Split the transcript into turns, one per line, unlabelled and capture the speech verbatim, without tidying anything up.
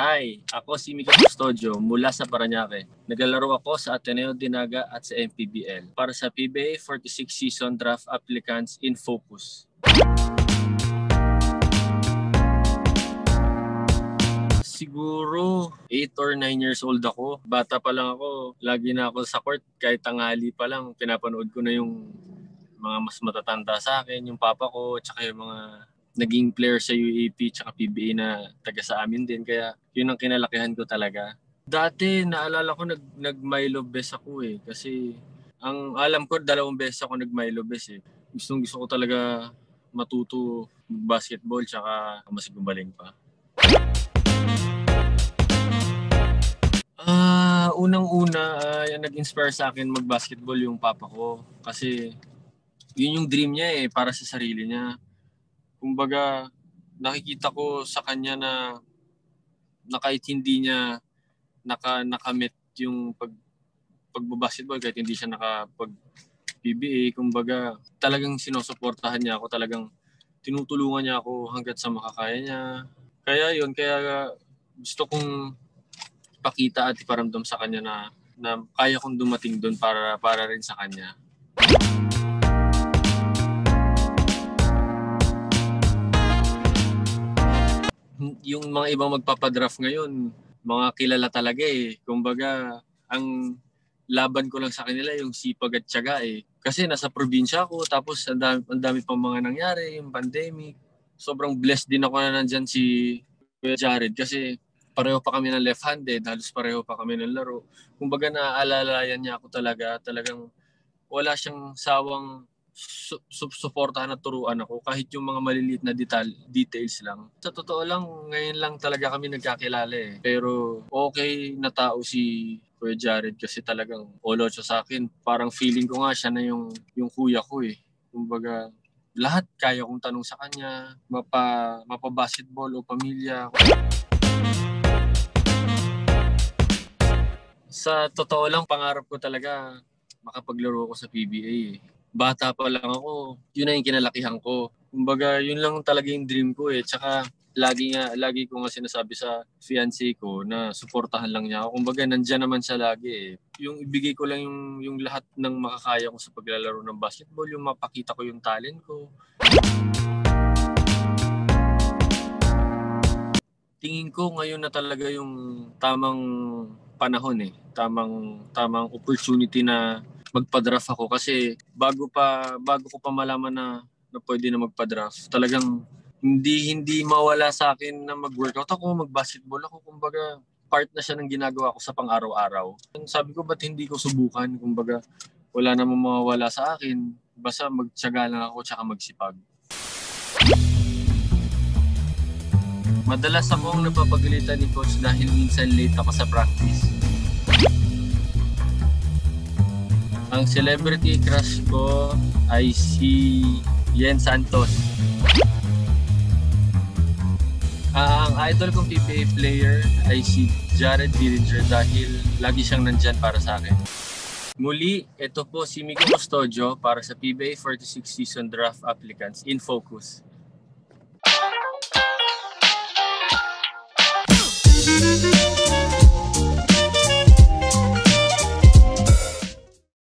Hi, ako si Miko Custodio mula sa Parañaque. Naglalaro ako sa Ateneo Dinaga at sa M P B L para sa P B A forty-six Season Draft Applicants in Focus. Siguro eight or nine years old ako. Bata pa lang ako. Lagi na ako sa court. Kahit tanghali pa lang, pinapanood ko na yung mga mas matatanda sa akin, yung papa ko, tsaka yung mga naging player sa U A P tsaka P B A na taga sa amin din. Kaya yun ang kinalakihan ko talaga. Dati, naalala ko, nag, nag-Milo Best ako eh. Kasi ang alam ko, dalawang beses ako nag-Milo Best eh. Gustong gusto ko talaga matuto basketball tsaka mas gumaling pa. Ah, uh, unang-una, uh, yung nag-inspire sa akin mag-basketball yung papa ko. Kasi yun yung dream niya eh, para sa sarili niya. Kumbaga, nakikita ko sa kanya na, na kahit hindi niya naka, nakamit yung pag, pagbabasketball, kahit hindi siya nakapag-P B A, kumbaga, talagang sinusuportahan niya ako, talagang tinutulungan niya ako hanggat sa makakaya niya. Kaya yun, kaya gusto kong ipakita at iparamdam sa kanya na, na kaya kong dumating doon para, para rin sa kanya. Yung mga ibang magpapadraft ngayon, mga kilala talaga eh. Kumbaga, ang laban ko lang sa kanila yung sipag at tiyaga eh. Kasi nasa probinsya ako, tapos ang dami, ang dami pang mga nangyari, yung pandemic. Sobrang blessed din ako na nandyan si Jared kasi pareho pa kami ng left-handed, halos pareho pa kami ng laro. Kumbaga naaalalayan niya ako talaga, talagang wala siyang sawang su- su- suportahan at turuan ako kahit yung mga maliliit na detail, details lang. Sa totoo lang, ngayon lang talaga kami nagkakilala eh. Pero okay na tao si Kuya Jared kasi talagang olocho sa akin. Parang feeling ko nga siya na yung, yung kuya ko eh. Kumbaga, lahat kaya kong tanong sa kanya, mapa, mapa-basketball o pamilya. Sa totoo lang, pangarap ko talaga makapaglaro ako sa P B A eh. Bata pa lang ako, yun na yung kinalakihan ko. Kumbaga, yun lang talaga yung dream ko eh. Tsaka, lagi nga, lagi ko nga sinasabi sa fiancé ko na suportahan lang niya ako. Kumbaga, nandyan naman siya lagi eh. Yung ibigay ko lang yung, yung lahat ng makakaya ko sa paglalaro ng basketball, yung mapakita ko yung talent ko. Tingin ko ngayon na talaga yung tamang panahon eh. Tamang tamang opportunity na magpa-draft ako kasi bago pa bago ko pa malaman na, na pwede na magpa-draft. Talagang hindi hindi mawala sa akin na mag-workout ako, mag-basketball ako. Kumbaga, part na siya ng ginagawa ko sa pang-araw-araw. Sabi ko, ba't hindi ko subukan? Kumbaga, wala namang mawawala sa akin. Basta magtiyaga lang ako tsaka magsipag. Madalas akong napapagalitan ni coach dahil minsan late ako sa practice. Ang celebrity crush ko ay si Yen Santos. Uh, ang idol kong P B A player ay si Jared Dillinger dahil lagi siyang nandyan para sa akin. Muli, ito po si Miko Custodio para sa P B A forty-six Season Draft Applicants in Focus.